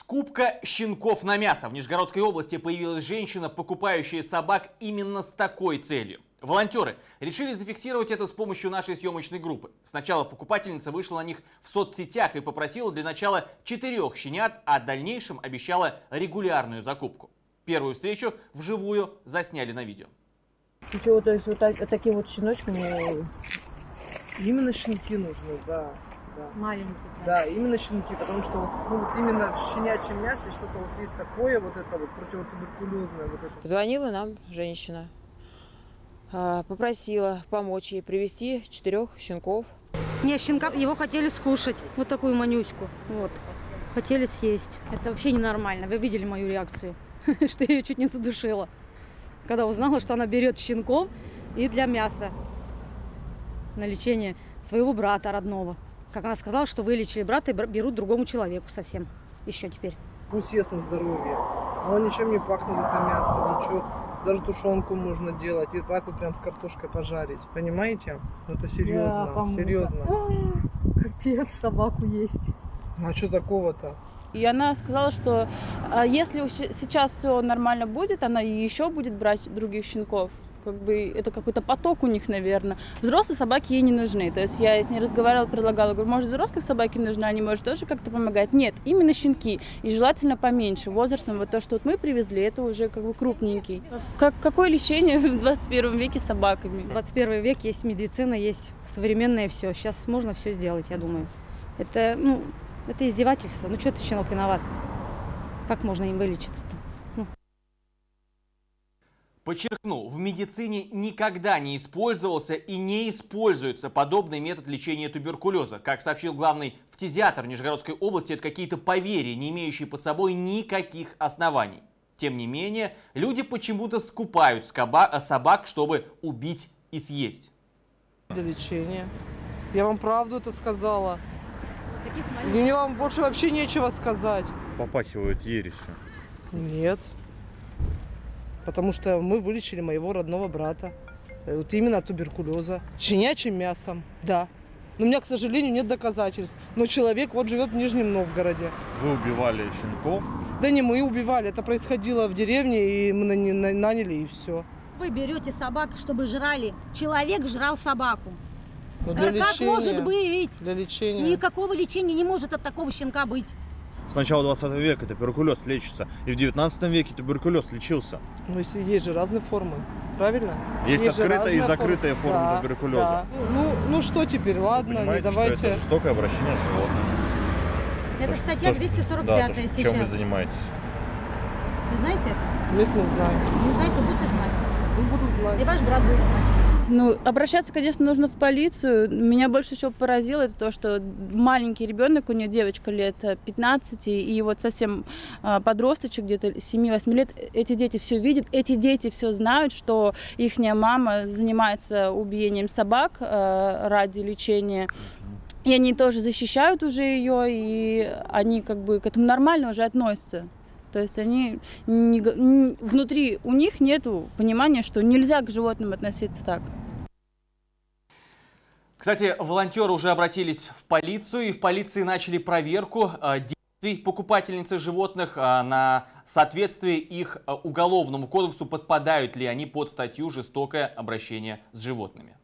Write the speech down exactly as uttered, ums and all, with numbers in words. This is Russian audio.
Скупка щенков на мясо. В Нижегородской области появилась женщина, покупающая собак именно с такой целью. Волонтеры решили зафиксировать это с помощью нашей съемочной группы. Сначала покупательница вышла на них в соцсетях и попросила для начала четырех щенят, а в дальнейшем обещала регулярную закупку. Первую встречу вживую засняли на видео. Ничего, то есть вот, так, вот такие вот щеночки мне... Именно щенки нужны, да. Да. Маленькие. Да, именно щенки, потому что ну, вот именно в щенячьем мясе что-то вот есть такое, вот это вот противотуберкулезное. Вот это. Звонила нам женщина, попросила помочь ей привезти четырех щенков. Не, щенка его хотели скушать, вот такую манюську, вот, хотели съесть. Это вообще ненормально, вы видели мою реакцию, что я ее чуть не задушила, когда узнала, что она берет щенков и для мяса на лечение своего брата родного. Как она сказала, что вылечили брата и берут другому человеку совсем. Еще теперь. Пусть ест на здоровье. Оно ничем не пахнет, это мясо, ничего. Даже тушенку можно делать. И так вот прям с картошкой пожарить. Понимаете? Это серьезно. Да, серьезно. А, капец, собаку есть. А что такого-то? И она сказала, что если сейчас все нормально будет, она еще будет брать других щенков. Как бы это какой-то поток у них, наверное. Взрослые собаки ей не нужны. То есть я с ней разговаривала, предлагала, говорю, может, взрослые собаки нужны, они, может, тоже как-то помогать. Нет, именно щенки. И желательно поменьше. Возрастом вот то, что вот мы привезли, это уже как бы крупненький. Как, какое лечение в двадцать первом веке с собаками? В двадцать первый век есть медицина, есть современное все. Сейчас можно все сделать, я думаю. Это, ну, это издевательство. Ну, что ты, щенок, виноват? Как можно им вылечиться-то? Подчеркну, в медицине никогда не использовался и не используется подобный метод лечения туберкулеза. Как сообщил главный фтизиатр Нижегородской области, это какие-то поверья, не имеющие под собой никаких оснований. Тем не менее, люди почему-то скупают собак, чтобы убить и съесть. Для лечения. Я вам правду это сказала. Мне вам больше вообще нечего сказать. Попахивают ересью. Нет. Потому что мы вылечили моего родного брата. Вот именно от туберкулеза. Щенячьим мясом, да. Но у меня, к сожалению, нет доказательств. Но человек вот живет в Нижнем Новгороде. Вы убивали щенков? Да не мы убивали. Это происходило в деревне, и мы наняли, и все. Вы берете собак, чтобы жрали. Человек жрал собаку. Но для как лечения, может быть? Для лечения. Никакого лечения не может от такого щенка быть. С начала двадцатого века туберкулез лечится. И в девятнадцатом веке туберкулез лечился. Ну, если есть же разные формы, правильно? Есть, есть открытая и закрытая форма, форма да, туберкулеза. Да. Ну, ну что теперь, ладно, не давайте. Что это жестокое обращение с животным. Это статья двести сорок пятая да, сейчас. Чем вы занимаетесь? Вы знаете это? Нет, не знаю. Не знаете, будете знать. Не буду знать. И ваш брат будет знать. Ну, обращаться, конечно, нужно в полицию. Меня больше всего поразило это то, что маленький ребенок, у нее девочка лет пятнадцати, и вот совсем подросточек, где-то семи-восьми лет, эти дети все видят, эти дети все знают, что их мама занимается убиением собак ради лечения. И они тоже защищают уже ее, и они как бы к этому нормально уже относятся. То есть они не, не, внутри у них нет понимания, что нельзя к животным относиться так. Кстати, волонтеры уже обратились в полицию, и в полиции начали проверку действий покупательницы животных на соответствие их уголовному кодексу, подпадают ли они под статью «Жестокое обращение с животными».